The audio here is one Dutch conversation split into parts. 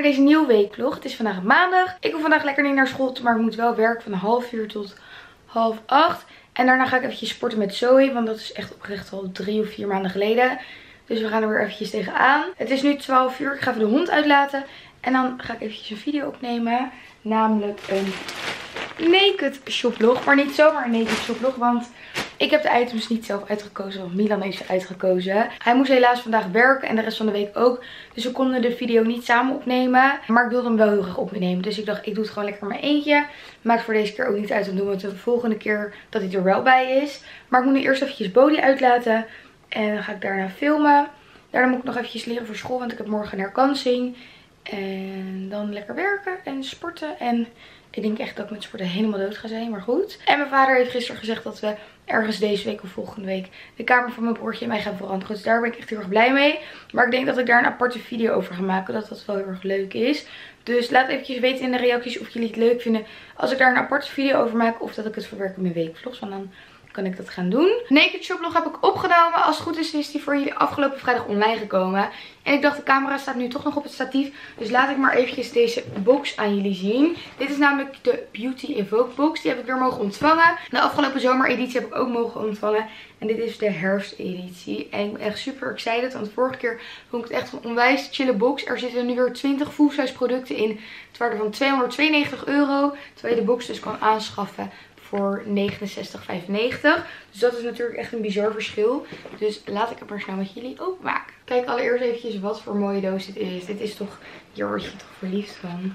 deze nieuwe weekvlog. Het is vandaag maandag. Ik hoef vandaag lekker niet naar school, maar ik moet wel werken van 7:30 tot 7:30. En daarna ga ik eventjes sporten met Zoe, want dat is echt oprecht al 3 of 4 maanden geleden. Dus we gaan er weer eventjes tegenaan. Het is nu 12 uur. Ik ga even de hond uitlaten. En dan ga ik eventjes een video opnemen. Namelijk een naked shoplog. Maar niet zomaar een naked shoplog, want ik heb de items niet zelf uitgekozen, want Milan heeft ze uitgekozen. Hij moest helaas vandaag werken en de rest van de week ook. Dus we konden de video niet samen opnemen. Maar ik wilde hem wel heel graag opnemen. Dus ik dacht, ik doe het gewoon lekker maar eentje. Maakt voor deze keer ook niet uit. Dan doen we het de volgende keer dat hij er wel bij is. Maar ik moet nu eerst eventjes Bodhi uitlaten. En dan ga ik daarna filmen. Daarna moet ik nog eventjes leren voor school, want ik heb morgen een herkansing. En dan lekker werken en sporten. En ik denk echt dat ik met sporten helemaal dood ga zijn, maar goed. En mijn vader heeft gisteren gezegd dat we ergens deze week of volgende week de kamer van mijn broertje en mij gaan veranderen. Dus daar ben ik echt heel erg blij mee. Maar ik denk dat ik daar een aparte video over ga maken, dat dat wel heel erg leuk is. Dus laat eventjes weten in de reacties of jullie het leuk vinden als ik daar een aparte video over maak. Of dat ik het verwerk in mijn weekvlogs, want dan kan ik dat gaan doen. Naked shoplog heb ik opgenomen. Als het goed is die voor jullie afgelopen vrijdag online gekomen. En ik dacht, de camera staat nu toch nog op het statief. Dus laat ik maar eventjes deze box aan jullie zien. Dit is namelijk de Beauty Evoke box. Die heb ik weer mogen ontvangen. De afgelopen zomereditie heb ik ook mogen ontvangen. En dit is de herfsteditie. En ik ben echt super excited. Want de vorige keer vond ik het echt een onwijs chille box. Er zitten nu weer 20 full-size producten in. Het waarde van €292. Terwijl je de box dus kan aanschaffen voor €69,95. Dus dat is natuurlijk echt een bizar verschil. Dus laat ik het maar snel met jullie openmaken. Kijk allereerst eventjes wat voor mooie doos dit is. Dit is toch, hier word je toch verliefd van.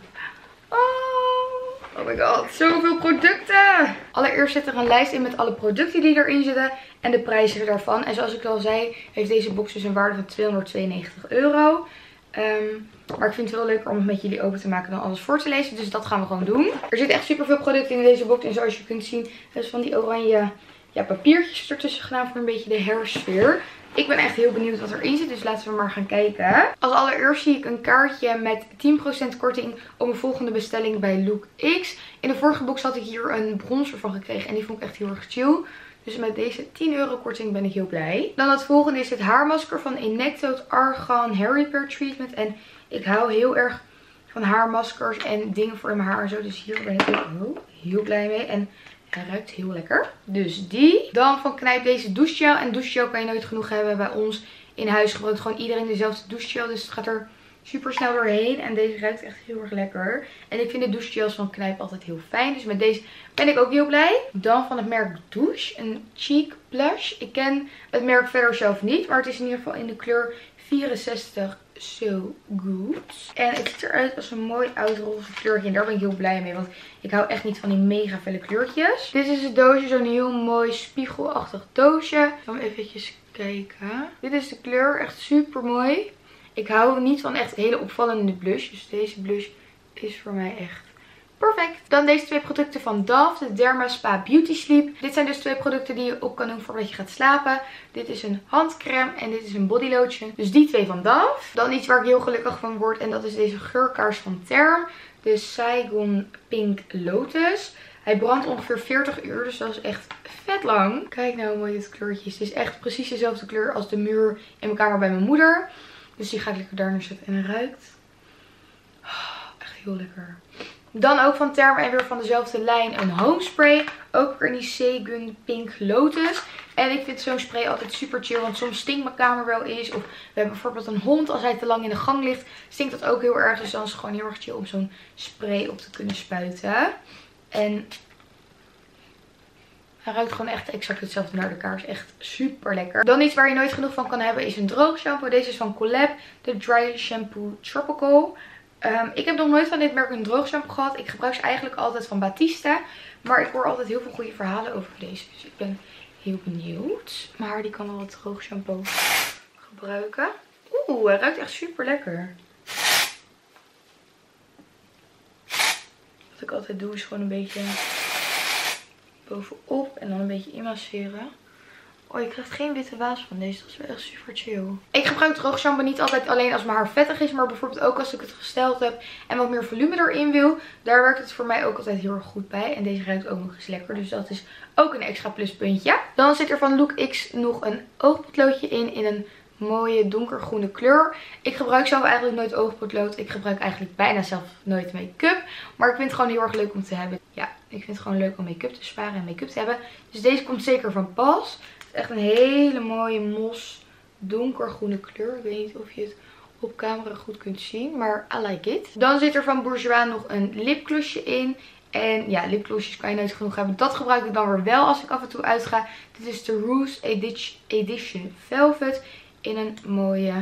Oh my god, zoveel producten. Allereerst zit er een lijst in met alle producten die erin zitten en de prijzen daarvan. En zoals ik al zei, heeft deze box dus een waarde van €292. Maar ik vind het wel leuker om het met jullie open te maken dan alles voor te lezen. Dus dat gaan we gewoon doen. Er zitten echt super veel producten in deze box. En zoals je kunt zien, is van die oranje papiertjes ertussen gedaan voor een beetje de herfstsfeer. Ik ben echt heel benieuwd wat erin zit. Dus laten we maar gaan kijken. Als allereerst zie ik een kaartje met 10% korting op mijn volgende bestelling bij LookX. In de vorige box had ik hier een bronzer van gekregen. En die vond ik echt heel erg chill. Dus met deze €10 korting ben ik heel blij. Dan het volgende is het haarmasker van Inectoad Argan Hair Repair Treatment. En ik hou heel erg van haarmaskers en dingen voor in mijn haar en zo. Dus hier ben ik ook heel blij mee. En hij ruikt heel lekker. Dus die. Dan van Knijp deze douchegel. En douchegel kan je nooit genoeg hebben. Bij ons in huis gebruikt gewoon iedereen dezelfde douchegel. Dus het gaat er super snel doorheen. En deze ruikt echt heel erg lekker. En ik vind de douchegels van Knijp altijd heel fijn. Dus met deze ben ik ook heel blij. Dan van het merk Douche. Een cheek blush. Ik ken het merk verder zelf niet. Maar het is in ieder geval in de kleur 64 So Good. En het ziet eruit als een mooi oud roze kleurtje. En daar ben ik heel blij mee. Want ik hou echt niet van die mega felle kleurtjes. Dit is het doosje. Zo'n heel mooi spiegelachtig doosje. Ik ga eventjes kijken. Dit is de kleur. Echt super mooi. Ik hou niet van echt hele opvallende blush. Dus deze blush is voor mij echt perfect. Dan deze 2 producten van Dove. De Derma Spa Beauty Sleep. Dit zijn dus 2 producten die je op kan doen voordat je gaat slapen. Dit is een handcrème en dit is een body lotion. Dus die 2 van Dove. Dan iets waar ik heel gelukkig van word. En dat is deze geurkaars van Term. De Saigon Pink Lotus. Hij brandt ongeveer 40 uur. Dus dat is echt vet lang. Kijk nou hoe mooi dit kleurtje is. Het is echt precies dezelfde kleur als de muur in mijn kamer bij mijn moeder. Dus die ga ik lekker daar neerzetten. En hij ruikt echt heel lekker. Dan ook van Term en weer van dezelfde lijn een home spray. Ook weer in die Saigon Pink Lotus. En ik vind zo'n spray altijd super chill. Want soms stinkt mijn kamer wel eens. Of we hebben bijvoorbeeld een hond. Als hij te lang in de gang ligt, stinkt dat ook heel erg. Dus dan is het gewoon heel erg chill om zo'n spray op te kunnen spuiten. En hij ruikt gewoon echt exact hetzelfde naar de kaars. Echt super lekker. Dan iets waar je nooit genoeg van kan hebben is een droog shampoo. Deze is van Collab. De Dry Shampoo Tropical. Ik heb nog nooit van dit merk een droog shampoo gehad. Ik gebruik ze eigenlijk altijd van Batista. Maar ik hoor altijd heel veel goede verhalen over deze. Dus ik ben heel benieuwd. Mijn haar die kan wel wat droog shampoo gebruiken. Oeh, hij ruikt echt super lekker. Wat ik altijd doe is gewoon een beetje bovenop en dan een beetje inmasseren. Oh, je krijgt geen witte waas van deze. Dat is wel echt super chill. Ik gebruik droog shampoo niet altijd alleen als mijn haar vettig is. Maar bijvoorbeeld ook als ik het gesteld heb en wat meer volume erin wil. Daar werkt het voor mij ook altijd heel erg goed bij. En deze ruikt ook nog eens lekker. Dus dat is ook een extra pluspuntje. Dan zit er van LookX nog een oogpotloodje in een mooie donkergroene kleur. Ik gebruik zelf eigenlijk nooit oogpotlood. Ik gebruik eigenlijk bijna zelf nooit make-up. Maar ik vind het gewoon heel erg leuk om te hebben. Ja, ik vind het gewoon leuk om make-up te sparen en make-up te hebben. Dus deze komt zeker van pas. Het is echt een hele mooie mos donkergroene kleur. Ik weet niet of je het op camera goed kunt zien, maar I like it. Dan zit er van Bourjois nog een lipglossje in. En ja, lipglossjes kan je nooit genoeg hebben. Dat gebruik ik dan weer wel als ik af en toe uitga. Dit is de Rouge Edition Velvet. In een mooie,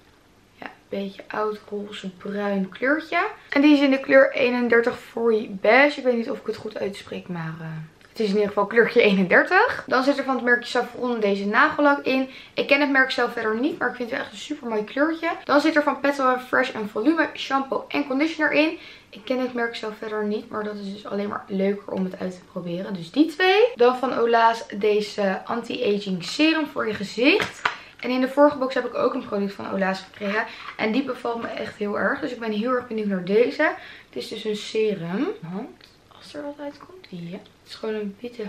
ja, beetje oud roze bruin kleurtje. En die is in de kleur 31 Foy Beige. Ik weet niet of ik het goed uitspreek, maar het is in ieder geval kleurtje 31. Dan zit er van het merkje Saffron deze nagellak in. Ik ken het merk zelf verder niet, maar ik vind het echt een super mooi kleurtje. Dan zit er van Petal & Fresh een volume shampoo en conditioner in. Ik ken het merk zelf verder niet, maar dat is dus alleen maar leuker om het uit te proberen. Dus die twee. Dan van Olaz deze anti-aging serum voor je gezicht. En in de vorige box heb ik ook een product van Olaz gekregen. En die bevalt me echt heel erg. Dus ik ben heel erg benieuwd naar deze. Het is dus een serum. Als er wat uitkomt. Ja. Het is gewoon een witte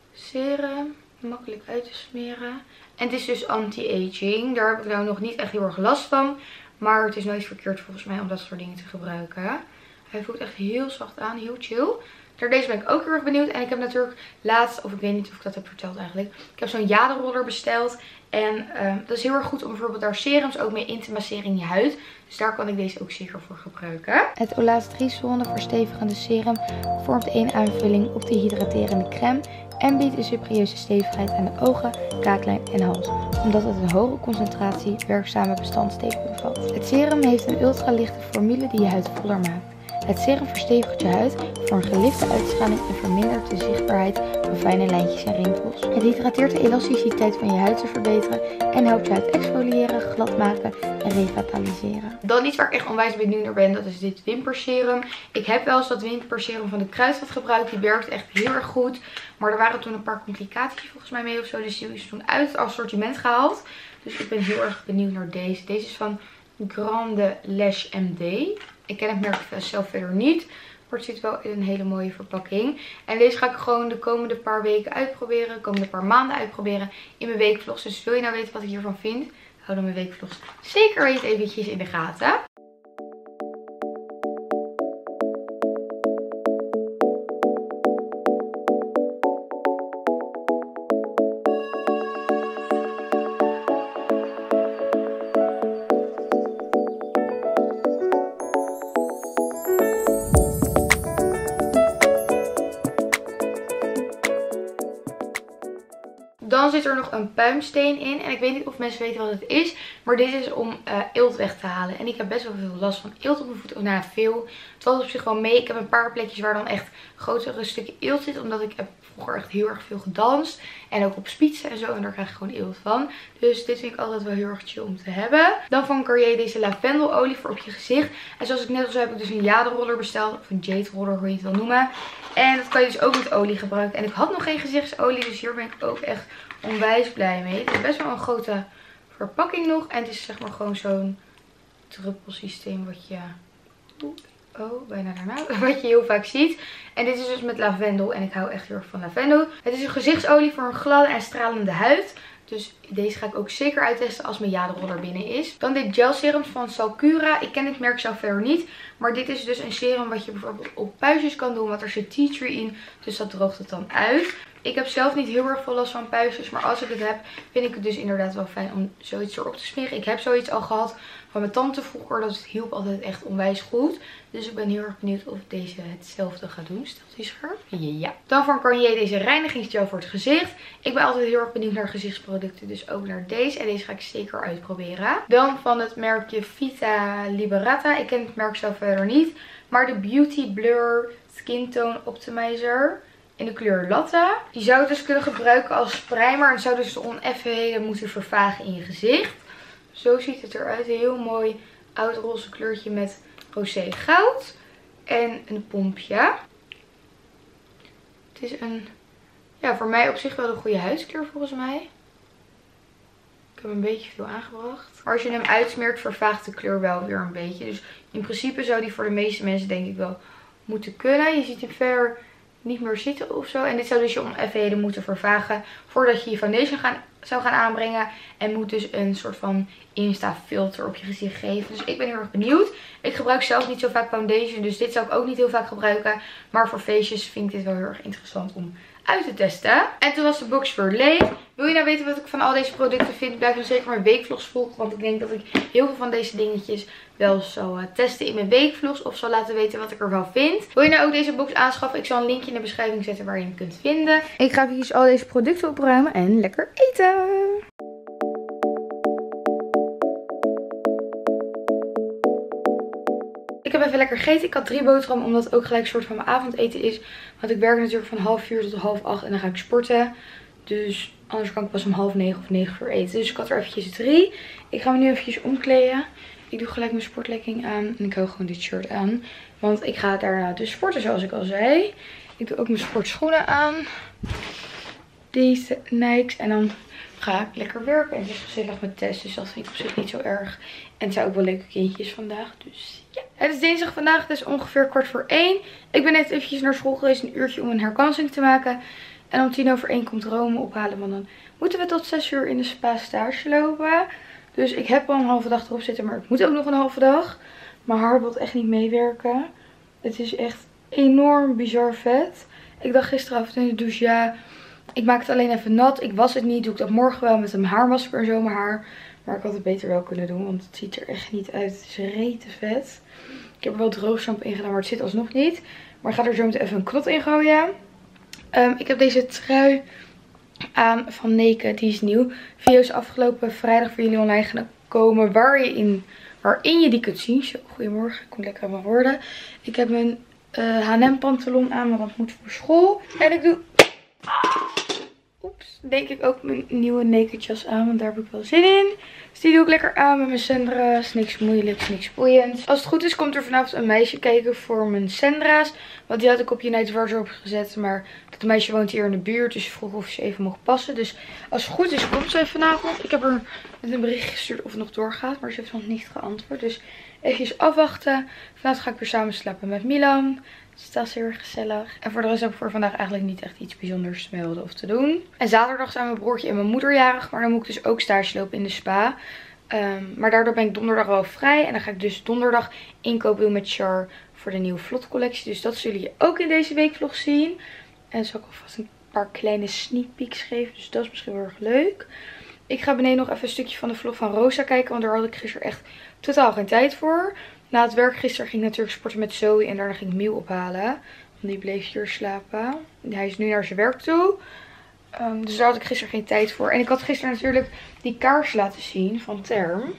serum. Makkelijk uit te smeren. En het is dus anti-aging. Daar heb ik nou nog niet echt heel erg last van. Maar het is nooit verkeerd volgens mij om dat soort dingen te gebruiken. Hij voelt echt heel zacht aan. Heel chill. Naar deze ben ik ook heel erg benieuwd. En ik heb natuurlijk laatst, of ik weet niet of ik dat heb verteld eigenlijk. Ik heb zo'n jaderoller besteld. En dat is heel erg goed om bijvoorbeeld daar serums ook mee in te masseren in je huid. Dus daar kan ik deze ook zeker voor gebruiken. Het Olaz 3-zone verstevigende serum vormt één aanvulling op de hydraterende crème. En biedt een superieuze stevigheid aan de ogen, kaaklijn en hals. Omdat het een hoge concentratie werkzame bestanddelen bevat. Het serum heeft een ultralichte formule die je huid voller maakt. Het serum verstevigt je huid voor een gelifte uitstraling en vermindert de zichtbaarheid van fijne lijntjes en rimpels. Het hydrateert de elasticiteit van je huid te verbeteren en helpt je huid exfoliëren, glad maken en revitaliseren. Dan iets waar ik echt onwijs benieuwd naar ben, dat is dit wimperserum. Ik heb wel eens dat wimperserum van de Kruidvat gebruikt, die werkt echt heel erg goed. Maar er waren toen een paar complicaties volgens mij mee of zo, dus die is toen uit het assortiment gehaald. Dus ik ben heel erg benieuwd naar deze. Deze is van Grande Lash MD. Ik ken het merk zelf verder niet. Maar het zit wel in een hele mooie verpakking. En deze ga ik gewoon de komende paar weken uitproberen. De komende paar maanden uitproberen in mijn weekvlogs. Dus wil je nou weten wat ik hiervan vind? Hou dan mijn weekvlogs zeker eventjes in de gaten. Dan zit er nog een puimsteen in. En ik weet niet of mensen weten wat het is. Maar dit is om eelt weg te halen. En ik heb best wel veel last van eelt op mijn voeten. Nou, veel. Het valt op zich wel mee. Ik heb een paar plekjes waar dan echt grotere stukken eelt zit. Omdat ik heb vroeger echt heel erg veel gedanst. En ook op spitsen en zo. En daar krijg ik gewoon eelt van. Dus dit vind ik altijd wel heel erg chill om te hebben. Dan van Cartier deze lavendelolie voor op je gezicht. En zoals ik net al zei heb ik dus een jaderoller besteld. Of een jade roller, hoe je het wil noemen. En dat kan je dus ook met olie gebruiken. En ik had nog geen gezichtsolie. Dus hier ben ik ook echt onwijs blij mee. Het is best wel een grote verpakking nog. En het is zeg maar gewoon zo'n druppelsysteem wat je... Oh, bijna daarna. Wat je heel vaak ziet. En dit is dus met lavendel. En ik hou echt heel ererg van lavendel. Het is een gezichtsolie voor een gladde en stralende huid. Dus deze ga ik ook zeker uittesten als mijn jaderoller binnen is. Dan dit gel serum van Salcura. Ik ken het merk zelf verder niet. Maar dit is dus een serum wat je bijvoorbeeld op puistjes kan doen. Want er zit tea tree in. Dus dat droogt het dan uit. Ik heb zelf niet heel erg veel last van puistjes. Maar als ik het heb, vind ik het dus inderdaad wel fijn om zoiets erop te smeren. Ik heb zoiets al gehad van mijn tante vroeger. Dat hielp altijd echt onwijs goed. Dus ik ben heel erg benieuwd of deze hetzelfde gaat doen. Stelt hij scherp? Ja. Dan van Garnier deze reinigingsgel voor het gezicht. Ik ben altijd heel erg benieuwd naar gezichtsproducten. Dus ook naar deze. En deze ga ik zeker uitproberen. Dan van het merkje Vita Liberata. Ik ken het merk zelf verder niet. Maar de Beauty Blur Skin Tone Optimizer. In de kleur Latte. Die zou je dus kunnen gebruiken als primer. En zou dus de oneffenheden moeten vervagen in je gezicht. Zo ziet het eruit. Een heel mooi oud roze kleurtje met rosé goud. En een pompje. Het is een, ja, voor mij op zich wel een goede huidskleur volgens mij. Ik heb een beetje veel aangebracht. Maar als je hem uitsmeert vervaagt de kleur wel weer een beetje. Dus in principe zou die voor de meeste mensen denk ik wel moeten kunnen. Je ziet hem verder niet meer zitten of zo. En dit zou dus je oneffenheden moeten vervagen voordat je je foundation zou gaan aanbrengen. En moet dus een soort van Insta filter op je gezicht geven. Dus ik ben heel erg benieuwd. Ik gebruik zelf niet zo vaak foundation. Dus dit zou ik ook niet heel vaak gebruiken. Maar voor feestjes vind ik dit wel heel erg interessant om uit te testen. En toen was de box weer leeg. Wil je nou weten wat ik van al deze producten vind? Blijf dan zeker mijn weekvlogs volgen. Want ik denk dat ik heel veel van deze dingetjes wel zal testen in mijn weekvlogs. Of zal laten weten wat ik ervan vind. Wil je nou ook deze box aanschaffen? Ik zal een linkje in de beschrijving zetten waar je hem kunt vinden. Ik ga even al deze producten opruimen en lekker eten. Ik heb even lekker gegeten. Ik had 3 boterhammen omdat het ook gelijk een soort van mijn avondeten is. Want ik werk natuurlijk van 7:30 tot 7:30 en dan ga ik sporten. Dus anders kan ik pas om 8:30 of 9 uur eten. Dus ik had er eventjes 3. Ik ga me nu eventjes omkleden. Ik doe gelijk mijn sportlegging aan en ik hou gewoon dit shirt aan. Want ik ga daarna dus sporten zoals ik al zei. Ik doe ook mijn sportschoenen aan. Deze Nikes. En dan ga ik lekker werken. En het is gezellig met Tess. Dus dat vind ik op zich niet zo erg. En het zijn ook wel leuke kindjes vandaag. Dus ja. Het is dinsdag vandaag. Het is ongeveer 1:15. Ik ben net eventjes naar school geweest. Een uurtje om een herkansing te maken. En om 1:10 komt Rome ophalen. Want dan moeten we tot 6 uur in de spa stage lopen. Dus ik heb al een halve dag erop zitten. Maar ik moet ook nog een halve dag. Mijn haar wil echt niet meewerken. Het is echt enorm bizar vet. Ik dacht gisteravond in de douche. Ja, ik maak het alleen even nat. Ik was het niet. Doe ik dat morgen wel met een haarmasker en zo mijn haar. Maar ik had het beter wel kunnen doen. Want het ziet er echt niet uit. Het is rete vet. Ik heb er wel droog shampoo in gedaan. Maar het zit alsnog niet. Maar ik ga er zo meteen even een knot in gooien. Ik heb deze trui aan van Naked. Die is nieuw. Video is afgelopen vrijdag voor jullie online gaan komen. Waarin je die kunt zien. Zo, goedemorgen. Ik kom lekker aan mijn woorden. Ik heb mijn H&M pantalon aan. Want dat moet voor school. En ik doe... Oeps. Denk ik ook mijn nieuwe Naked jas aan. Want daar heb ik wel zin in. Dus die doe ik lekker aan met mijn Sendra's. Niks moeilijks, niks boeiends. Als het goed is komt er vanavond een meisje kijken voor mijn Sendra's. Want die had ik op United Wardrobe gezet. Maar dat meisje woont hier in de buurt. Dus ze vroeg of ze even mocht passen. Dus als het goed is komt ze vanavond. Ik heb haar met een bericht gestuurd of het nog doorgaat. Maar ze heeft nog niet geantwoord. Dus even afwachten. Vanavond ga ik weer samen slapen met Milan. Dus dat is heel erg gezellig. En voor de rest heb ik voor vandaag eigenlijk niet echt iets bijzonders te melden of te doen. En zaterdag zijn mijn broertje en mijn moeder jarig. Maar dan moet ik dus ook stage lopen in de spa. Maar daardoor ben ik donderdag wel vrij. En dan ga ik dus donderdag inkopen doen met Char voor de nieuwe vlot collectie. Dus dat zullen jullie ook in deze weekvlog zien. En dan zal ik alvast een paar kleine sneak peeks geven. Dus dat is misschien wel erg leuk. Ik ga beneden nog even een stukje van de vlog van Rosa kijken. Want daar had ik gisteren echt totaal geen tijd voor. Na het werk gisteren ging ik natuurlijk sporten met Zoe. En daarna ging ik Miel ophalen. Want die bleef hier slapen. Hij is nu naar zijn werk toe. Dus daar had ik gisteren geen tijd voor. En ik had gisteren natuurlijk die kaars laten zien van Term.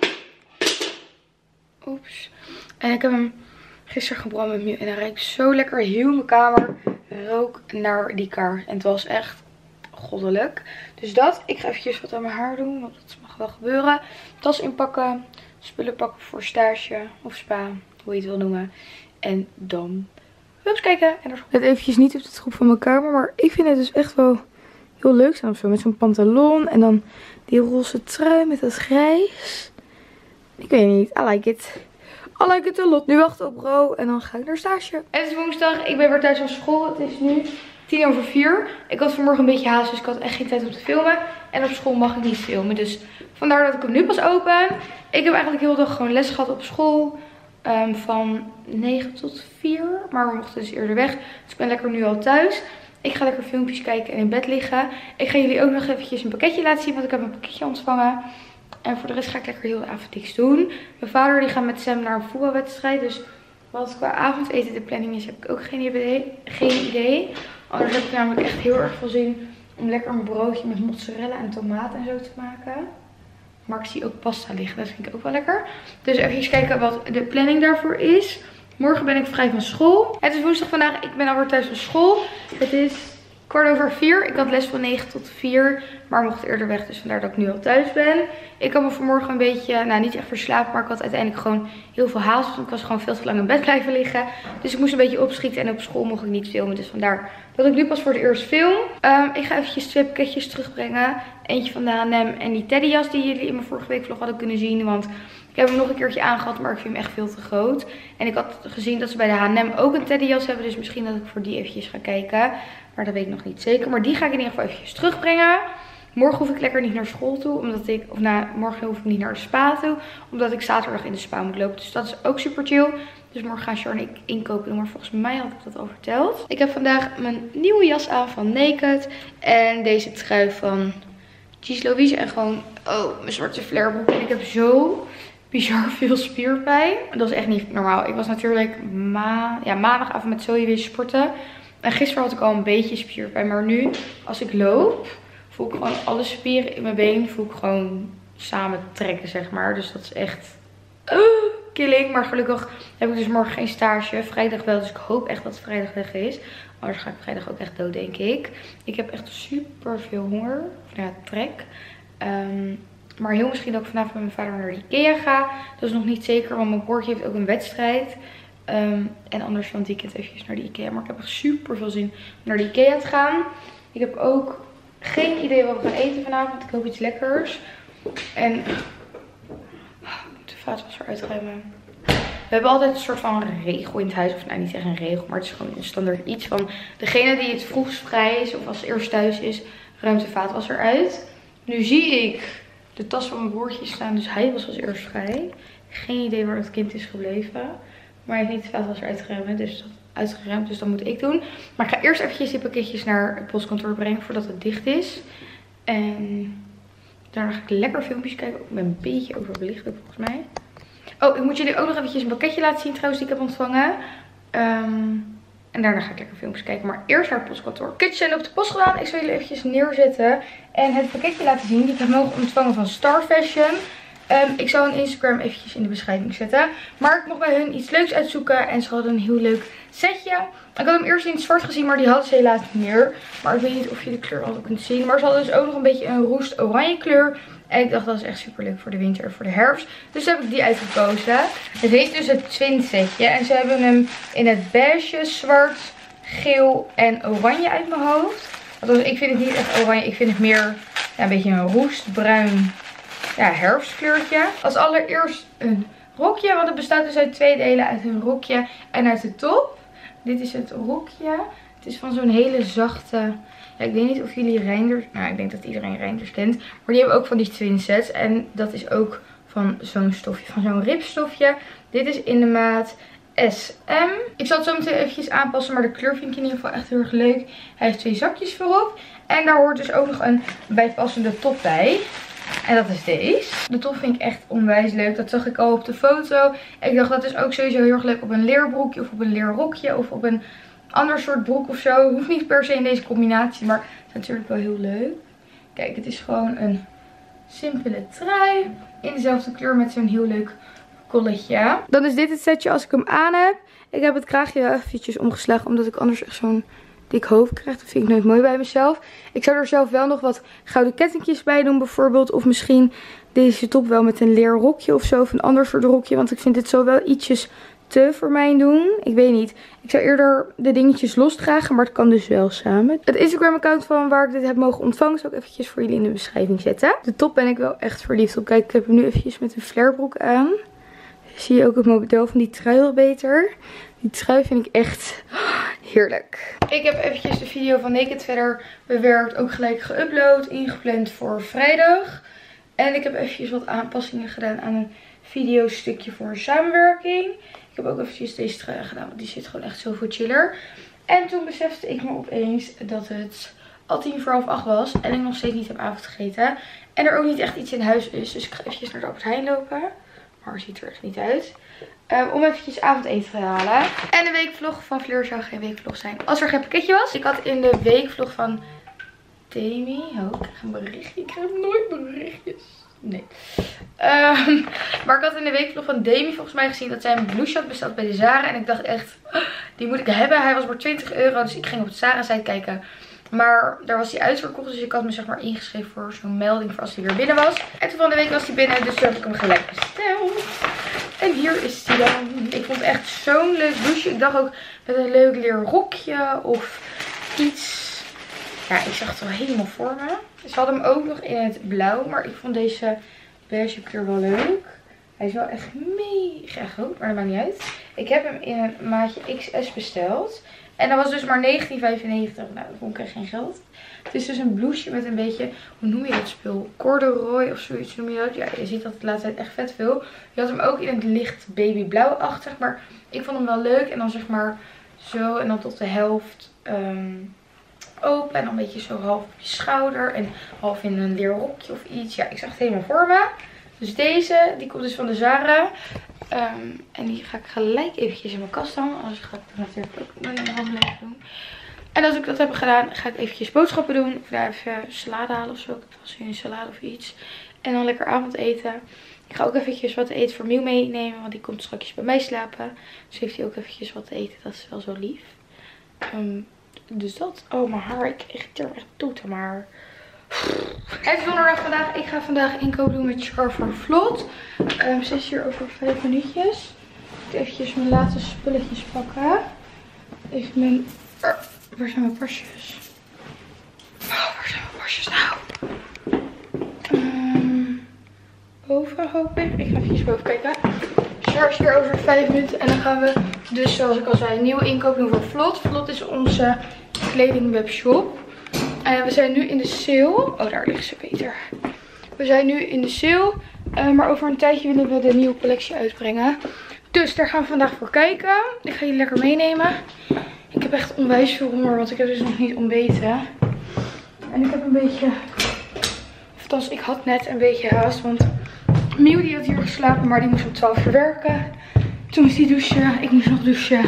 Oeps. En ik heb hem gisteren gebrand met Miel. En hij ruikt zo lekker. Heel mijn kamer rook naar die kaars. En het was echt goddelijk. Dus dat. Ik ga eventjes wat aan mijn haar doen. Want dat mag wel gebeuren. Tas inpakken. Spullen pakken voor stage of spa, hoe je het wil noemen. En dan eens kijken. En het eventjes niet op de troep van mijn kamer, maar ik vind het dus echt wel heel leuk zijn of zo. Met zo'n pantalon en dan die roze trui met dat grijs. Ik weet niet, I like it. I like it a lot. Nu wachten op Ro en dan ga ik naar stage. Het is woensdag, ik ben weer thuis van school. Het is nu 4:10. Ik had vanmorgen een beetje haast, dus ik had echt geen tijd om te filmen. En op school mag ik niet filmen, dus vandaar dat ik hem nu pas open. Ik heb eigenlijk heel de dag gewoon les gehad op school. Van 9 tot 4. Maar we mochten dus eerder weg. Dus ik ben lekker nu al thuis. Ik ga lekker filmpjes kijken en in bed liggen. Ik ga jullie ook nog eventjes een pakketje laten zien. Want ik heb een pakketje ontvangen. En voor de rest ga ik lekker heel de avond niks doen. Mijn vader die gaat met Sam naar een voetbalwedstrijd. Dus wat qua avondeten de planning is, heb ik ook geen idee. Anders heb ik namelijk echt heel erg veel zin om lekker een broodje met mozzarella en tomaat en zo te maken. Maar ik zie ook pasta liggen. Dat vind ik ook wel lekker. Dus even kijken wat de planning daarvoor is. Morgen ben ik vrij van school. Het is woensdag vandaag. Ik ben alweer thuis van school. Het is 4:15. Ik had les van 9 tot 4. Maar mocht eerder weg. Dus vandaar dat ik nu al thuis ben. Ik had me vanmorgen een beetje, nou niet echt verslapen. Maar ik had uiteindelijk gewoon heel veel haast. Want ik was gewoon veel te lang in bed blijven liggen. Dus ik moest een beetje opschieten. En op school mocht ik niet filmen. Dus vandaar dat ik nu pas voor de eerst film. Ik ga eventjes 2 pakketjes terugbrengen. Eentje van de H&M en die teddyjas die jullie in mijn vorige week vlog hadden kunnen zien. Want ik heb hem nog een keertje aangehad, maar ik vind hem echt veel te groot. En ik had gezien dat ze bij de H&M ook een teddyjas hebben. Dus misschien dat ik voor die eventjes ga kijken. Maar dat weet ik nog niet zeker. Maar die ga ik in ieder geval eventjes terugbrengen. Morgen hoef ik lekker niet naar school toe. Morgen hoef ik niet naar de spa toe. Omdat ik zaterdag in de spa moet lopen. Dus dat is ook super chill. Dus morgen gaan Sharon en ik inkopen doen. Maar volgens mij had ik dat al verteld. Ik heb vandaag mijn nieuwe jas aan van Naked. En deze trui van Cheese Louise. En gewoon, mijn zwarte flarebroek. En ik heb zo bizar veel spierpijn. Dat is echt niet normaal. Ik was natuurlijk maandagavond met Zoe weer sporten. En gisteren had ik al een beetje spierpijn. Maar nu, als ik loop, voel ik gewoon alle spieren in mijn been voel ik gewoon samen trekken, zeg maar. Dus dat is echt killing. Maar gelukkig heb ik dus morgen geen stage. Vrijdag wel, dus ik hoop echt dat het vrijdag weg is. Anders ga ik vrijdag ook echt dood, denk ik. Ik heb echt super veel honger. Of nou ja, trek. Maar heel misschien dat ik vanavond met mijn vader naar de Ikea ga. Dat is nog niet zeker, want mijn broertje heeft ook een wedstrijd. En anders van het weekend eventjes naar de Ikea. Maar ik heb echt super veel zin om naar de Ikea te gaan. Ik heb ook geen idee wat we gaan eten vanavond. Ik hoop iets lekkers. En ik moet de vaatwasser uitruimen. We hebben altijd een soort van regel in het huis. Of nou, niet echt een regel, maar het is gewoon een standaard iets van degene die het vroegst vrij is of als eerst thuis is, ruimt de vaatwasser uit. Nu zie ik de tas van mijn broertje staan, dus hij was als eerst vrij. Geen idee waar dat kind is gebleven. Maar hij heeft niet de vaatwasser uitgeruimd, dus dat moet ik doen. Maar ik ga eerst eventjes die pakketjes naar het postkantoor brengen voordat het dicht is. En daarna ga ik lekker filmpjes kijken. Ik ben een beetje overbelicht ook volgens mij. Oh, ik moet jullie ook nog eventjes een pakketje laten zien trouwens die ik heb ontvangen. En daarna ga ik lekker filmpjes kijken. Maar eerst naar het postkantoor. Pakketjes zijn op de post gedaan. Ik zal jullie eventjes neerzetten. En het pakketje laten zien die ik heb mogen ontvangen van Star Fashion. Ik zal hun Instagram eventjes in de beschrijving zetten. Maar ik mocht bij hun iets leuks uitzoeken. En ze hadden een heel leuk setje. Ik had hem eerst in het zwart gezien, maar die hadden ze helaas niet meer. Maar ik weet niet of je de kleur al kunt zien. Maar ze hadden dus ook nog een beetje een roest oranje kleur. En ik dacht dat is echt super leuk voor de winter en voor de herfst. Dus heb ik die uitgekozen. Het heet dus het twin setje. En ze hebben hem in het beige, zwart, geel en oranje uit mijn hoofd. Want ik vind het niet echt oranje. Ik vind het meer een beetje een roestbruin herfstkleurtje. Als allereerst een rokje. Want het bestaat dus uit 2 delen. Uit een rokje en uit de top. Dit is het rokje. Het is van zo'n hele zachte... Ja, ik weet niet of jullie Reinders... Nou, ik denk dat iedereen Reinders kent. Maar die hebben ook van die twin sets. En dat is ook van zo'n stofje. Van zo'n ribstofje. Dit is in de maat SM. Ik zal het zo meteen eventjes aanpassen. Maar de kleur vind ik in ieder geval echt heel erg leuk. Hij heeft 2 zakjes voorop. En daar hoort dus ook nog een bijpassende top bij. En dat is deze. De top vind ik echt onwijs leuk. Dat zag ik al op de foto. En ik dacht dat is ook sowieso heel erg leuk op een leerbroekje. Of op een leerrokje. Of op een ander soort broek of zo. Hoeft niet per se in deze combinatie. Maar het is natuurlijk wel heel leuk. Kijk, het is gewoon een simpele trui. In dezelfde kleur met zo'n heel leuk colletje. Dan is dit het setje als ik hem aan heb. Ik heb het kraagje wel eventjes omgeslagen. Omdat ik anders echt zo'n dik hoofd krijg. Dat vind ik nooit mooi bij mezelf. Ik zou er zelf wel nog wat gouden kettingjes bij doen bijvoorbeeld. Of misschien deze top wel met een leerrokje of zo. Of een ander soort rokje. Want ik vind dit zo wel ietsjes te voor mij doen. Ik weet niet. Ik zou eerder de dingetjes los dragen. Maar het kan dus wel samen. Het Instagram account van waar ik dit heb mogen ontvangen. Zal ik eventjes voor jullie in de beschrijving zetten. De top ben ik wel echt verliefd op. Kijk, ik heb hem nu eventjes met een flarebroek aan. Zie je ook het model van die trui wel beter. Die trui vind ik echt heerlijk. Ik heb eventjes de video van Naked verder bewerkt. Ook gelijk geüpload. Ingepland voor vrijdag. En ik heb eventjes wat aanpassingen gedaan aan een videostukje voor een samenwerking. Ik heb ook eventjes deze trui gedaan. Want die zit gewoon echt zoveel chiller. En toen besefte ik me opeens dat het al 7:45 was. En ik nog steeds niet heb avondgegeten. En er ook niet echt iets in huis is. Dus ik ga eventjes naar de Albert Heijn lopen. Maar ziet er echt niet uit. Om eventjes avondeten te halen. En de weekvlog van Fleur zou geen weekvlog zijn als er geen pakketje was. Ik had in de weekvlog van Demi. Oh, ik krijg een berichtje. Ik krijg nooit berichtjes. Nee. Maar ik had in de weekvlog van Demi volgens mij gezien dat zij een blouseje had besteld bij de Zara. En ik dacht echt, die moet ik hebben. Hij was maar €20. Dus ik ging op de Zara site kijken. Maar daar was hij uitverkocht. Dus ik had me zeg maar ingeschreven voor zo'n melding voor als hij weer binnen was. En toen van de week was hij binnen. Dus toen heb ik hem gelijk besteld. En hier is hij dan. Ik vond het echt zo'n leuk blouseje. Ik dacht ook met een leuk leren rokje of iets. Ja, ik zag het wel helemaal voor me. Ze hadden hem ook nog in het blauw. Maar ik vond deze beige kleur wel leuk. Hij is wel echt mega groot. Maar dat maakt niet uit. Ik heb hem in een maatje XS besteld. En dat was dus maar 19,95. Nou, dat vond ik echt geen geld. Het is dus een blouseje met een beetje, hoe noem je dat spul? Corduroy of zoiets noem je dat. Ja, je ziet dat de laatste tijd echt vet veel. Je had hem ook in het licht babyblauwachtig. Maar ik vond hem wel leuk. En dan zeg maar zo en dan tot de helft open. En dan een beetje zo half op je schouder. En half in een leerrokje of iets. Ja, ik zag het helemaal voor me. Dus deze, die komt dus van de Zara. En die ga ik gelijk eventjes in mijn kast hangen. Anders ga ik dat natuurlijk ook in mijn hand blijven doen. En als ik dat heb gedaan, ga ik eventjes boodschappen doen. Of daar even salade halen of zo. Ik heb vast een salade of iets. En dan lekker avondeten. Ik ga ook eventjes wat te eten voor Miu meenemen. Want die komt straks bij mij slapen. Dus heeft hij ook eventjes wat te eten. Dat is wel zo lief. Dus dat. Oh, mijn haar. Ik irriteer me echt dood aan mijn haar. Het is donderdag vandaag. Ik ga vandaag inkoop doen met Char voor Vlot. Ze is hier over 5 minuutjes. Ik ga eventjes mijn laatste spulletjes pakken. Even mijn... waar zijn mijn pasjes? Oh, waar zijn mijn pasjes nou? Boven hoop ik. Ik ga eventjes boven kijken. Char is hier over 5 minuten. En dan gaan we dus, zoals ik al zei, een nieuwe inkoop doen voor Vlot. Vlot is onze kledingwebshop. We zijn nu in de sale. Oh, daar ligt ze beter. We zijn nu in de sale. Maar over een tijdje willen we de nieuwe collectie uitbrengen. Dus daar gaan we vandaag voor kijken. Ik ga jullie lekker meenemen. Ik heb echt onwijs veel honger. Want ik heb dus nog niet ontbeten. En ik heb een beetje... Althans, ik had net een beetje haast. Want Miu die had hier geslapen. Maar die moest om 12 uur werken. Toen moest hij douchen. Ik moest nog douchen.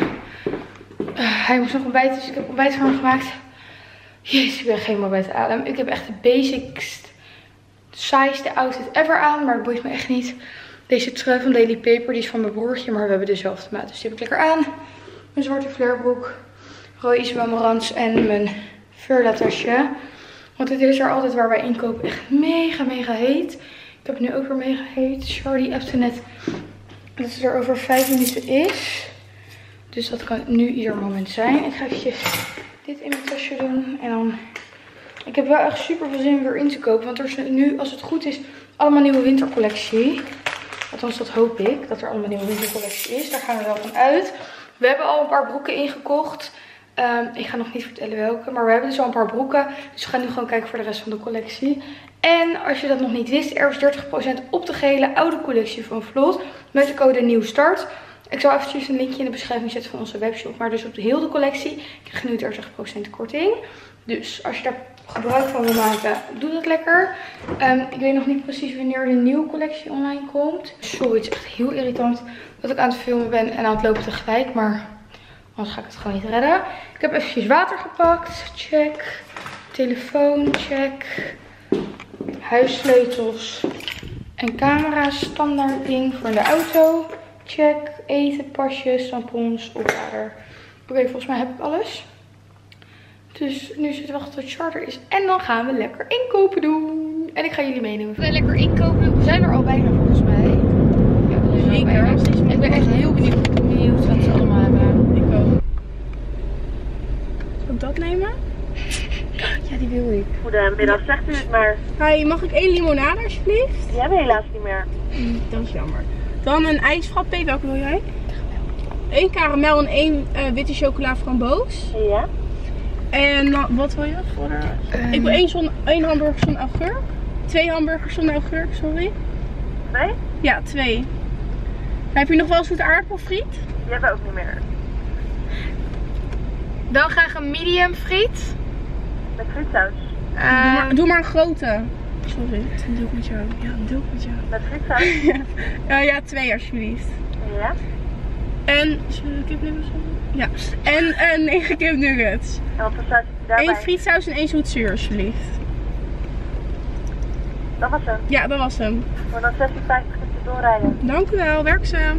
Hij moest nog ontbijten. Dus ik heb ontbijt voor hem gemaakt. Jezus, ik ben helemaal buiten adem. Ik heb echt de basicst, saaiste outfit ever aan. Maar het boeit me echt niet. Deze trui van Daily Paper, die is van mijn broertje. Maar we hebben dezelfde maat. Dus die heb ik lekker aan. Mijn zwarte flairbroek. Rode Ismamarans en mijn Furla tasje. Want het is er altijd waar wij inkopen echt mega, mega heet. Ik heb het nu ook weer mega heet. Charlie appte net dat het er over 5 minuten is. Dus dat kan nu ieder moment zijn. Ik ga eventjes dit in mijn tasje doen. En dan... Ik heb wel echt super veel zin om weer in te kopen. Want er is nu, als het goed is, allemaal nieuwe wintercollectie. Althans, dat hoop ik. Dat er allemaal nieuwe wintercollectie is. Daar gaan we wel van uit. We hebben al een paar broeken ingekocht. Ik ga nog niet vertellen welke. Maar we hebben dus al een paar broeken. Dus we gaan nu gewoon kijken voor de rest van de collectie. En als je dat nog niet wist, er is 30% op de gehele oude collectie van Vlot. Met de code NIEWSTART. Ik zal eventjes een linkje in de beschrijving zetten van onze webshop. Maar dus op de hele collectie krijg je nu 30% korting. Dus als je daar gebruik van wil maken, doe dat lekker. Ik weet nog niet precies wanneer de nieuwe collectie online komt. Sorry, het is echt heel irritant dat ik aan het filmen ben en aan het lopen tegelijk. Maar anders ga ik het gewoon niet redden. Ik heb eventjes water gepakt. Check. Telefoon. Check. Huissleutels. En camera's. Standaard ding voor de auto. Check. Eten, pasjes, tampons, oplader. Oké, volgens mij heb ik alles. Dus nu zitten we wachten tot Charter is. En dan gaan we lekker inkopen doen. En ik ga jullie meenemen. We gaan lekker inkopen. We zijn er al bijna volgens mij. Ja, we zijn er al bijna. Ik ben echt heel benieuwd wat ze allemaal hebben. Ik ook. Zal ik dat nemen? Ja, die wil ik. Goedemiddag, zegt u het maar. Hi, mag ik 1 limonade alsjeblieft? Die hebben we helaas niet meer. Dat is jammer. Dan een ijsfrappé, welke wil jij? 1 karamel en 1 witte chocola framboos. Ja. En wat wil je? Ik wil 1 hamburger zonder augurk. 2 hamburgers zonder augurk, sorry. 2? Ja, 2. Heb je nog wel zoete aardappelfriet? Die hebben we ook niet meer. Dan graag een medium friet. Met frietsaus. Doe maar een grote. Sorry, een deel met jou. Ja, een deel met jou. Met frietsaus? Ja, 2 alsjeblieft. Ja. En, kipnuggets? Ja. En 9 kipnuggets. En wat voor saus heb je daarbij? 1 frietsaus en 1 zoetzuur alsjeblieft. Dat was hem. Ja, dat was hem. Voor dan 16,50 kunt u doorrijden. Dank u wel, werkzaam.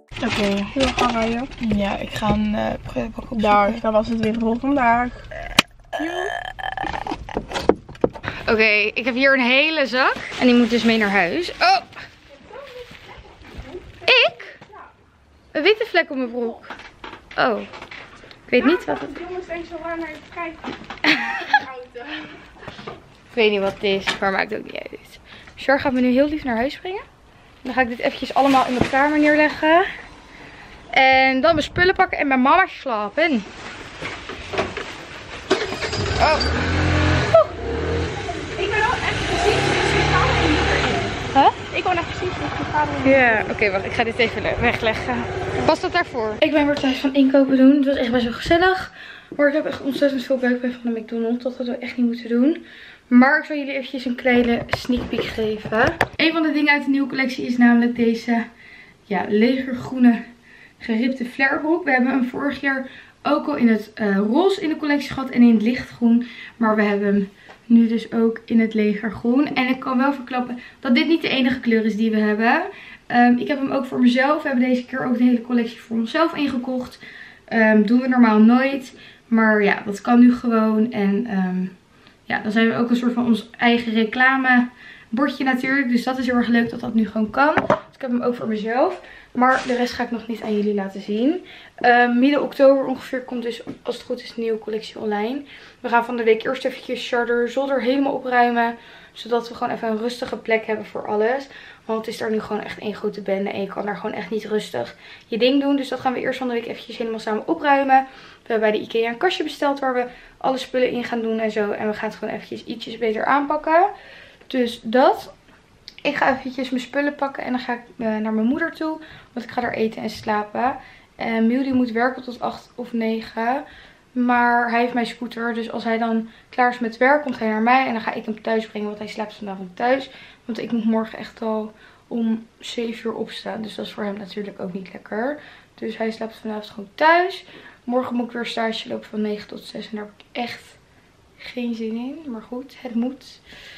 Oké. Wil je gaan rijden? Ja, ik ga een pakken op Daar was het weer voor vandaag. Oké, ik heb hier een hele zak. En die moet dus mee naar huis. Oh! Ik? Een witte vlek op mijn broek. Oh. Ik weet niet wat het is. Jongens, denk zo lang naar je kijken. Ik weet niet wat het is, maar maakt ook niet uit. Char gaat me nu heel lief naar huis brengen. Dan ga ik dit eventjes allemaal in mijn kamer neerleggen. En dan mijn spullen pakken en mijn mama slapen. Oh. Ik ben wel echt precies de vader hierin. Huh? Ik woon echt precies de vader hierin. Ja, oké, wacht. Ik ga dit even wegleggen. Was dat daarvoor? Ik ben weer thuis van inkopen doen. Het was echt best wel gezellig. Maar ik heb echt ontzettend veel buikpijn van de McDonald's. Dat hadden we echt niet moeten doen. Maar ik zal jullie eventjes een kleine sneak peek geven. Een van de dingen uit de nieuwe collectie is namelijk deze legergroene geribde flairbroek. We hebben hem vorig jaar ook al in het roze in de collectie gehad en in het lichtgroen. Maar we hebben hem nu dus ook in het legergroen. En ik kan wel verklappen dat dit niet de enige kleur is die we hebben. Ik heb hem ook voor mezelf. We hebben deze keer ook de hele collectie voor onszelf ingekocht. Doen we normaal nooit. Maar ja, dat kan nu gewoon. En dan zijn we ook een soort van ons eigen reclamebordje natuurlijk. Dus dat is heel erg leuk dat dat nu gewoon kan. Dus ik heb hem ook voor mezelf. Maar de rest ga ik nog niet aan jullie laten zien. Midden oktober ongeveer komt dus, als het goed is, een nieuwe collectie online. We gaan van de week eerst eventjes Charder zolder helemaal opruimen. Zodat we gewoon even een rustige plek hebben voor alles. Want het is daar nu gewoon echt één grote bende. En je kan daar gewoon echt niet rustig je ding doen. Dus dat gaan we eerst van de week eventjes helemaal samen opruimen. We hebben bij de IKEA een kastje besteld waar we alle spullen in gaan doen en zo. En we gaan het gewoon eventjes ietsjes beter aanpakken. Dus dat. Ik ga eventjes mijn spullen pakken en dan ga ik naar mijn moeder toe. Want ik ga daar eten en slapen. En Miel die moet werken tot 8 of 9. Maar hij heeft mijn scooter. Dus als hij dan klaar is met werk, komt hij naar mij. En dan ga ik hem thuis brengen. Want hij slaapt vanavond thuis. Want ik moet morgen echt al om 7 uur opstaan. Dus dat is voor hem natuurlijk ook niet lekker. Dus hij slaapt vanavond gewoon thuis. Morgen moet ik weer stage lopen van 9 tot 6. En daar heb ik echt geen zin in. Maar goed, het moet.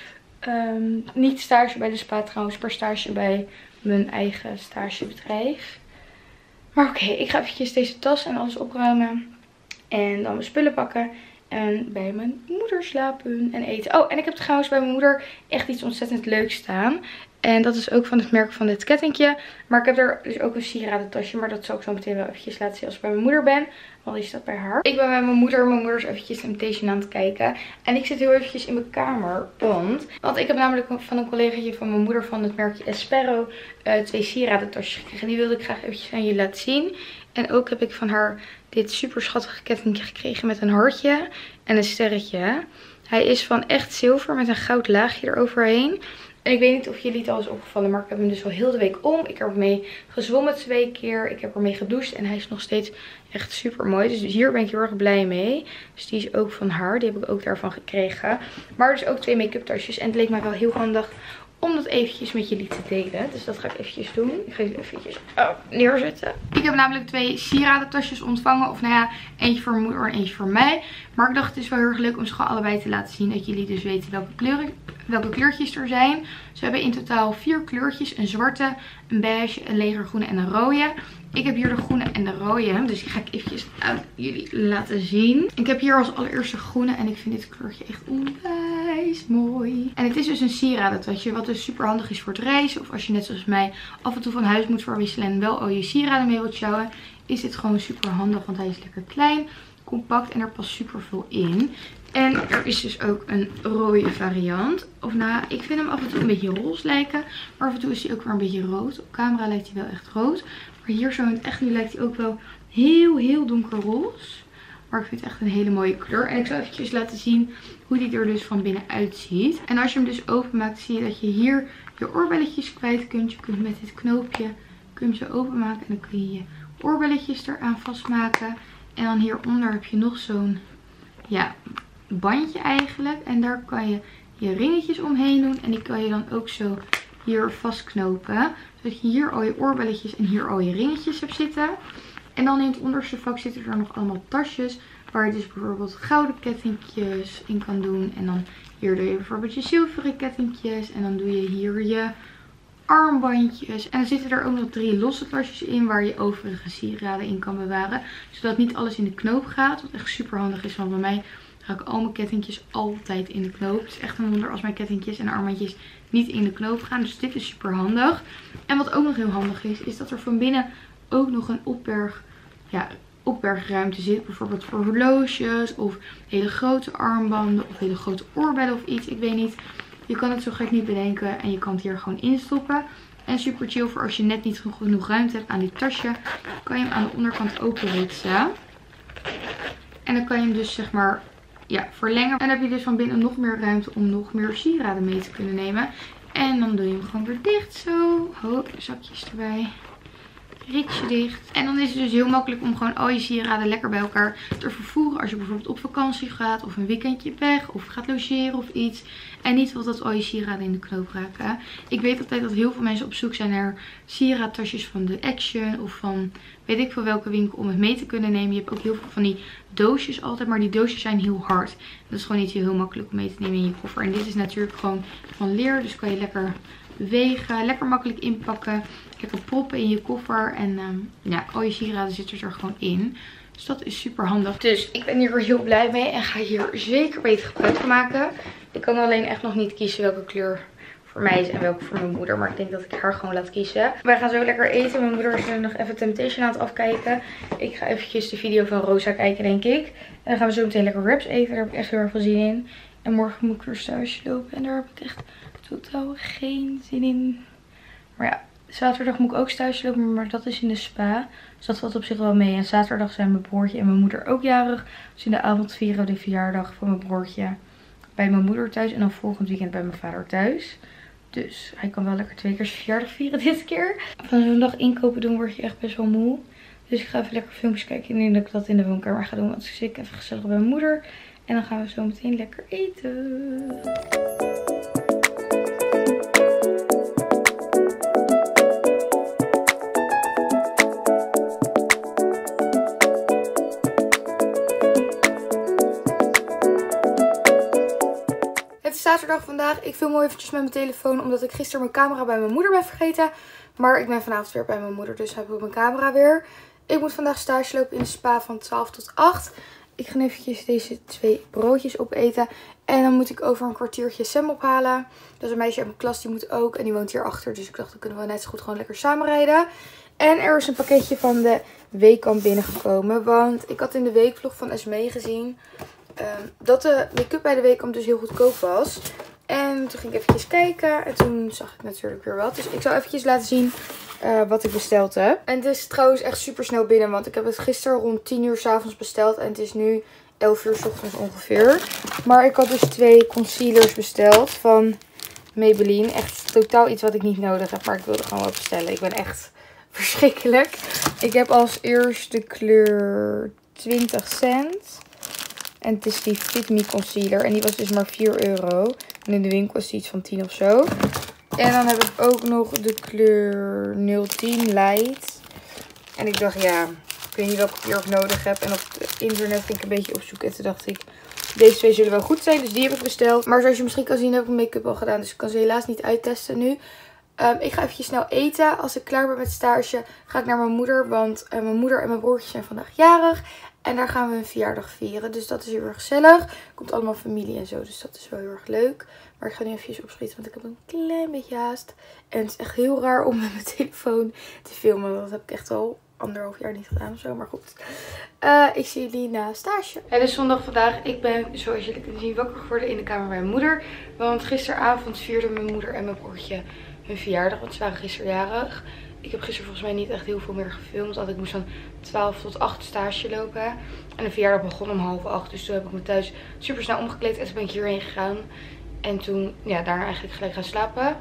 Niet stage bij de spa trouwens, maar stage bij mijn eigen stagebedrijf. Maar oké, ik ga eventjes deze tas en alles opruimen. En dan mijn spullen pakken. En bij mijn moeder slapen en eten. Oh, en ik heb trouwens bij mijn moeder echt iets ontzettend leuks staan. En dat is ook van het merk van dit kettingje. Maar ik heb er dus ook een sieradentasje. Maar dat zal ik zo meteen wel eventjes laten zien als ik bij mijn moeder ben. Want die staat bij haar. Ik ben bij mijn moeder. Mijn moeder is eventjes Temptation aan het kijken. En ik zit heel eventjes in mijn kamer. Want ik heb namelijk van een collegaatje van mijn moeder van het merkje Espero 2 sieradentasjes gekregen. Die wilde ik graag eventjes aan jullie laten zien. En ook heb ik van haar dit super schattige kettingje gekregen met een hartje en een sterretje. Hij is van echt zilver met een goud laagje eroverheen. En ik weet niet of jullie het al is opgevallen, maar ik heb hem dus al heel de week om. Ik heb ermee gezwommen 2 keer. Ik heb ermee gedoucht en hij is nog steeds echt super mooi. Dus hier ben ik heel erg blij mee. Dus die is ook van haar. Die heb ik ook daarvan gekregen. Maar dus ook 2 make-up tasjes. En het leek mij wel heel handig om dat eventjes met jullie te delen. Dus dat ga ik eventjes doen. Ik ga jullie eventjes neerzetten. Ik heb namelijk 2 sieradentasjes ontvangen. Of nou ja, eentje voor mijn moeder en eentje voor mij. Maar ik dacht het is wel heel erg leuk om ze gewoon allebei te laten zien. Dat jullie dus weten welke kleurtjes er zijn. Ze hebben in totaal 4 kleurtjes. Een zwarte, een beige, een legergroene en een rode. Ik heb hier de groene en de rode. Dus die ga ik eventjes aan jullie laten zien. Ik heb hier als allereerste groene. En ik vind dit kleurtje echt onwijs mooi. En het is dus een sieradentasje. Wat dus super handig is voor het reizen. Of als je net zoals mij af en toe van huis moet verwisselen. En wel al je sieraden mee wilt sjouwen. Is dit gewoon super handig. Want hij is lekker klein, compact en er past super veel in. En er is dus ook een rode variant. Of nou, ik vind hem af en toe een beetje roze lijken. Maar af en toe is hij ook weer een beetje rood. Op camera lijkt hij wel echt rood. Maar hier zo in het echt nu lijkt hij ook wel heel donkerroze. Maar ik vind het echt een hele mooie kleur. En ik zal eventjes laten zien hoe die er dus van binnen uitziet. En als je hem dus openmaakt, zie je dat je hier je oorbelletjes kwijt kunt. Je kunt met dit knoopje zo openmaken. En dan kun je je oorbelletjes eraan vastmaken. En dan hieronder heb je nog zo'n bandje eigenlijk. En daar kan je je ringetjes omheen doen. En die kan je dan ook zo hier vastknopen. Zodat je hier al je oorbelletjes en hier al je ringetjes hebt zitten. En dan in het onderste vak zitten er nog allemaal tasjes. Waar je dus bijvoorbeeld gouden kettingjes in kan doen. En dan hier doe je bijvoorbeeld je zilveren kettingjes. En dan doe je hier je armbandjes. En dan zitten er ook nog 3 losse tasjes in waar je overige sieraden in kan bewaren. Zodat niet alles in de knoop gaat. Wat echt super handig is. Want bij mij Hou ik al mijn kettingjes altijd in de knoop. Het is echt een wonder als mijn kettingjes en armbandjes niet in de knoop gaan. Dus dit is super handig. En wat ook nog heel handig is dat er van binnen ook nog een opbergruimte zit. Bijvoorbeeld voor horloges of hele grote armbanden of hele grote oorbellen of iets. Ik weet niet. Je kan het zo gek niet bedenken en je kan het hier gewoon instoppen. En super chill voor als je net niet genoeg ruimte hebt aan dit tasje. Kan je hem aan de onderkant openritsen. En dan kan je hem dus zeg maar verlengen. En dan heb je dus van binnen nog meer ruimte om nog meer sieraden mee te kunnen nemen. En dan doe je hem gewoon weer dicht zo. Ho, zakjes erbij. Ritsje dicht. En dan is het dus heel makkelijk om gewoon al je sieraden lekker bij elkaar te vervoeren. Als je bijvoorbeeld op vakantie gaat of een weekendje weg of gaat logeren of iets. En niet wilt dat al je sieraden in de knoop raken. Ik weet altijd dat heel veel mensen op zoek zijn naar sieraadtasjes van de Action of van weet ik veel welke winkel om het mee te kunnen nemen. Je hebt ook heel veel van die doosjes altijd, maar die doosjes zijn heel hard. Dat is gewoon niet heel makkelijk om mee te nemen in je koffer. En dit is natuurlijk gewoon van leer, dus kan je lekker bewegen, lekker makkelijk inpakken. Lekker proppen in je koffer. En al je sieraden zitten er gewoon in. Dus dat is super handig. Dus ik ben hier heel blij mee. En ga hier zeker beter gebruik van maken. Ik kan alleen echt nog niet kiezen welke kleur voor mij is en welke voor mijn moeder. Maar ik denk dat ik haar gewoon laat kiezen. Wij gaan zo lekker eten. Mijn moeder is er nog even Temptation aan het afkijken. Ik ga eventjes de video van Rosa kijken, denk ik. En dan gaan we zo meteen lekker wraps eten. Daar heb ik echt heel erg veel zin in. En morgen moet ik weer stage lopen. En daar heb ik echt totaal geen zin in. Maar ja. Zaterdag moet ik ook stage lopen, maar dat is in de spa. Dus dat valt op zich wel mee. En zaterdag zijn mijn broertje en mijn moeder ook jarig. Dus in de avond vieren we de verjaardag van mijn broertje bij mijn moeder thuis. En dan volgend weekend bij mijn vader thuis. Dus hij kan wel lekker 2 keer zijn verjaardag vieren dit keer. Van zo'n dag inkopen doen word je echt best wel moe. Dus ik ga even lekker filmpjes kijken. Ik denk dat ik dat in de woonkamer ga doen. Want ik zit even gezellig bij mijn moeder. En dan gaan we zo meteen lekker eten. Zaterdag vandaag. Ik film wel eventjes met mijn telefoon omdat ik gisteren mijn camera bij mijn moeder ben vergeten. Maar ik ben vanavond weer bij mijn moeder, dus heb ik mijn camera weer. Ik moet vandaag stage lopen in de spa van 12 tot 8. Ik ga eventjes deze 2 broodjes opeten. En dan moet ik over een kwartiertje Sam ophalen. Dat is een meisje uit mijn klas, die moet ook. En die woont hier achter, dus ik dacht, dan kunnen we net zo goed gewoon lekker samen rijden. En er is een pakketje van de Weekamp binnengekomen. Want ik had in de weekvlog van Esmee gezien dat de make-up bij de Weekamp dus heel goedkoop was. En toen ging ik eventjes kijken. En toen zag ik natuurlijk weer wat. Dus ik zal eventjes laten zien wat ik besteld heb. En het is trouwens echt super snel binnen. Want ik heb het gisteren rond 10 uur 's avonds besteld. En het is nu 11 uur 's ochtends ongeveer. Maar ik had dus 2 concealers besteld van Maybelline. Echt totaal iets wat ik niet nodig heb. Maar ik wilde gewoon wel bestellen. Ik ben echt verschrikkelijk. Ik heb als eerst de kleur 20 cent. En het is die Fit Me Concealer. En die was dus maar 4 euro. En in de winkel was die iets van 10 of zo. En dan heb ik ook nog de kleur 010 Light. En ik dacht, ja, ik weet niet welke kleur ik nodig heb. En op het internet ging ik een beetje opzoeken. En toen dacht ik, deze 2 zullen wel goed zijn. Dus die heb ik besteld. Maar zoals je misschien kan zien heb ik mijn make-up al gedaan. Dus ik kan ze helaas niet uittesten nu. Ik ga eventjes snel eten. Als ik klaar ben met stage ga ik naar mijn moeder. Want mijn moeder en mijn broertje zijn vandaag jarig. En daar gaan we een verjaardag vieren. Dus dat is heel erg gezellig. Komt allemaal familie en zo. Dus dat is wel heel erg leuk. Maar ik ga nu even opschieten. Want ik heb een klein beetje haast. En het is echt heel raar om met mijn telefoon te filmen. Dat heb ik echt al 1,5 jaar niet gedaan of zo. Maar goed. Ik zie jullie na stage. Het is zondag vandaag. Ik ben, zoals jullie kunnen zien, wakker geworden in de kamer bij mijn moeder. Want gisteravond vierden mijn moeder en mijn broertje hun verjaardag. Want ze waren gisteren jarig. Ik heb gisteren volgens mij niet echt heel veel meer gefilmd. Want ik moest van 12 tot 8 stage lopen. En de verjaardag begon om 7:30. Dus toen heb ik me thuis super snel omgekleed. En toen ben ik hierheen gegaan. En toen, ja, daarna eigenlijk gelijk gaan slapen.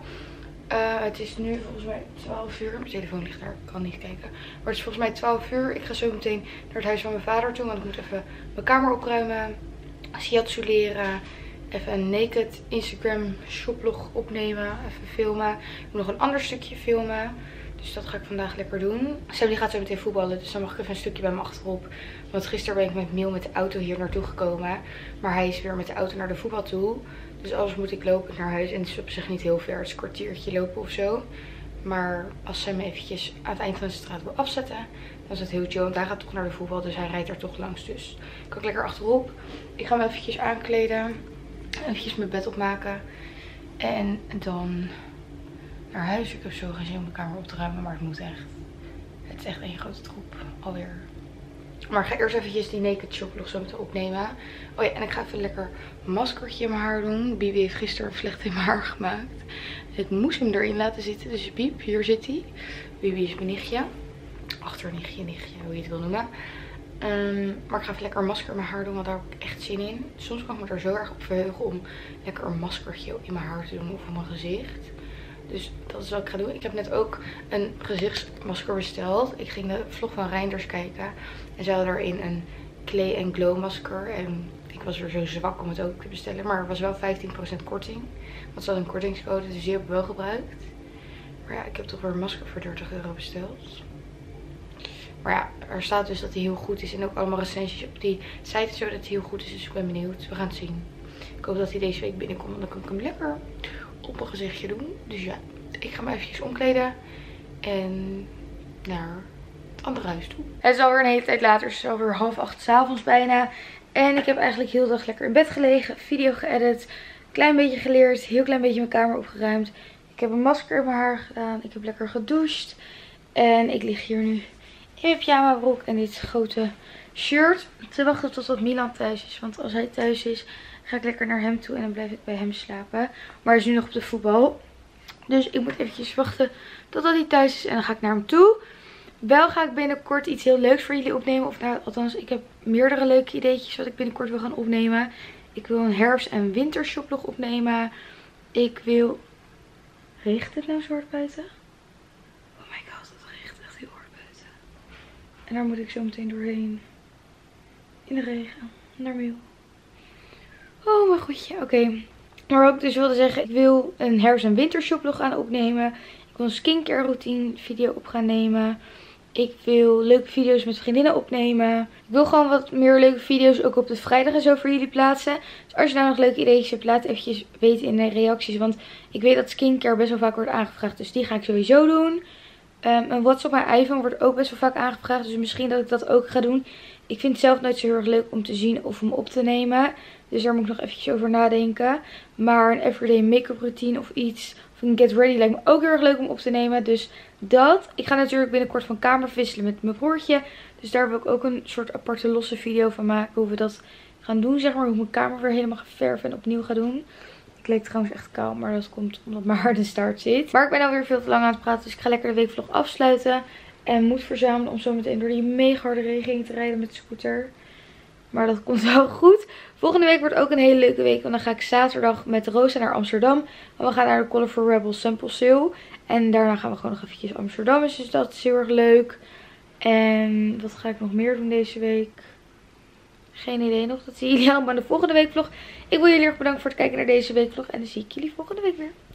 Het is nu volgens mij 12 uur. Mijn telefoon ligt daar. Ik kan niet kijken. Maar het is volgens mij 12 uur. Ik ga zo meteen naar het huis van mijn vader toe. Want ik moet even mijn kamer opruimen. Shiatsu leren. Even een naked Instagram shoplog opnemen. Even filmen. Ik moet nog een ander stukje filmen. Dus dat ga ik vandaag lekker doen. Sam die gaat zo meteen voetballen. Dus dan mag ik even een stukje bij me achterop. Want gisteren ben ik met Miel met de auto hier naartoe gekomen. Maar hij is weer met de auto naar de voetbal toe. Dus anders moet ik lopen naar huis. En het is op zich niet heel ver. Het is een kwartiertje lopen of zo. Maar als ze me eventjes aan het eind van de straat wil afzetten, dan is het heel chill. Want hij gaat toch naar de voetbal, dus hij rijdt er toch langs. Dus ik kan lekker achterop. Ik ga me eventjes aankleden. Eventjes mijn bed opmaken. En dan naar huis. Ik heb zo geen zin om mijn kamer op te ruimen, maar het moet echt. Het is echt één grote troep. Alweer. Maar ik ga eerst eventjes die Naked Shop vlog zo meteen opnemen. Oh ja, en ik ga even lekker een maskertje in mijn haar doen. Bibi heeft gisteren een vlecht in mijn haar gemaakt. Het moest hem erin laten zitten. Dus Biep, hier zit hij. Bibi is mijn nichtje. Achternichtje, hoe je het wil noemen. Maar ik ga even lekker een masker in mijn haar doen, want daar heb ik echt zin in. Soms kan ik me er zo erg op verheugen om lekker een maskertje in mijn haar te doen of op mijn gezicht. Dus dat is wat ik ga doen. Ik heb net ook een gezichtsmasker besteld. Ik ging de vlog van Reinders kijken. En ze hadden erin een Clay and Glow masker. En ik was weer zo zwak om het ook te bestellen. Maar er was wel 15% korting. Want ze hadden een kortingscode, dus die heb ik wel gebruikt. Maar ja, ik heb toch weer een masker voor 30 euro besteld. Maar ja, er staat dus dat hij heel goed is. En ook allemaal recensies op die site zo dat hij heel goed is. Dus ik ben benieuwd. We gaan het zien. Ik hoop dat hij deze week binnenkomt. Want dan kan ik hem lekker op mijn gezichtje doen. Dus ja, ik ga me eventjes omkleden. En naar het andere huis toe. Het is alweer een hele tijd later. Het is alweer 7:30 s'avonds bijna. En ik heb eigenlijk heel de dag lekker in bed gelegen. Video geëdit. Klein beetje geleerd. Heel klein beetje mijn kamer opgeruimd. Ik heb een masker in mijn haar gedaan. Ik heb lekker gedoucht. En ik lig hier nu in mijn pyjama broek en dit grote shirt. Te wachten tot Milan thuis is. Want als hij thuis is, ga ik lekker naar hem toe. En dan blijf ik bij hem slapen. Maar hij is nu nog op de voetbal. Dus ik moet eventjes wachten totdat hij thuis is. En dan ga ik naar hem toe. Wel ga ik binnenkort iets heel leuks voor jullie opnemen. Of nou, althans, ik heb meerdere leuke ideetjes wat ik binnenkort wil gaan opnemen. Ik wil een herfst- en wintershoplog opnemen. Ik wil... Regent het nou zo hard buiten? Oh my god, het regent echt heel hard buiten. En daar moet ik zo meteen doorheen. In de regen. Naar Miel. Oh mijn goedje. Oké. Maar wat ik dus wilde zeggen. Ik wil een herfst- en wintershoplog gaan opnemen. Ik wil een skincare routine video op gaan nemen. Ik wil leuke video's met vriendinnen opnemen. Ik wil gewoon wat meer leuke video's ook op de vrijdag en zo voor jullie plaatsen. Dus als je nou nog leuke ideetjes hebt, laat eventjes weten in de reacties. Want ik weet dat skincare best wel vaak wordt aangevraagd. Dus die ga ik sowieso doen. En what's op mijn iPhone wordt ook best wel vaak aangevraagd. Dus misschien dat ik dat ook ga doen. Ik vind het zelf nooit zo heel erg leuk om te zien of om op te nemen. Dus daar moet ik nog eventjes over nadenken. Maar een everyday make-up routine of iets. Of een get ready lijkt me ook heel erg leuk om op te nemen. Dus dat. Ik ga natuurlijk binnenkort van kamer wisselen met mijn broertje. Dus daar wil ik ook een soort aparte losse video van maken. Hoe we dat gaan doen, zeg maar. Hoe ik mijn kamer weer helemaal ga verven en opnieuw ga doen. Ik leek trouwens echt kaal, maar dat komt omdat mijn haar in de staart zit. Maar ik ben alweer veel te lang aan het praten. Dus ik ga lekker de weekvlog afsluiten. En moed verzamelen om zo meteen door die mega harde regen heen te rijden met de scooter. Maar dat komt wel goed. Volgende week wordt ook een hele leuke week. Want dan ga ik zaterdag met Rosa naar Amsterdam. En we gaan naar de Colorful Rebel Sample Sale. En daarna gaan we gewoon nog eventjes Amsterdam. Dus dat is heel erg leuk. En wat ga ik nog meer doen deze week? Geen idee nog. Dat zien jullie allemaal in de volgende weekvlog. Ik wil jullie erg bedanken voor het kijken naar deze weekvlog. En dan zie ik jullie volgende week weer.